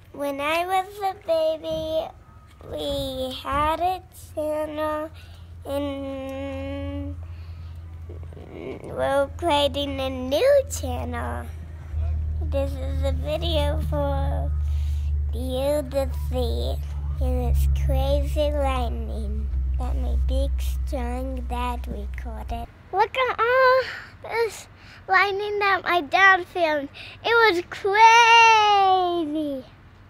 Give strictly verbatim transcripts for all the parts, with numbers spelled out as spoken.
When I was a baby, we had a channel and we're creating a new channel. This is a video for you to see, and it's crazy lightning that my big strong dad recorded. Look at all this lightning that my dad filmed. It was crazy.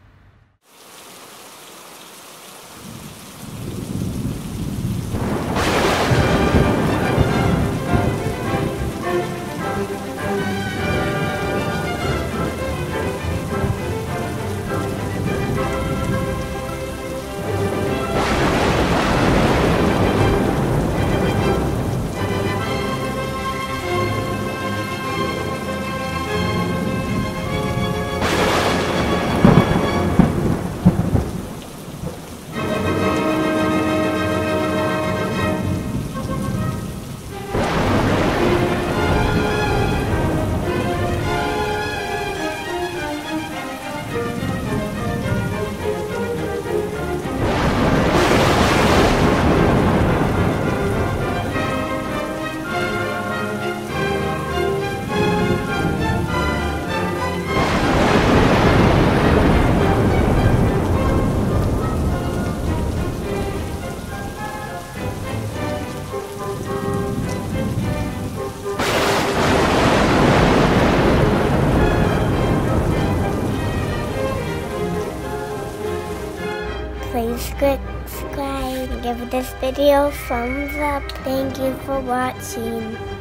Please subscribe and give this video a thumbs up. Thank you for watching.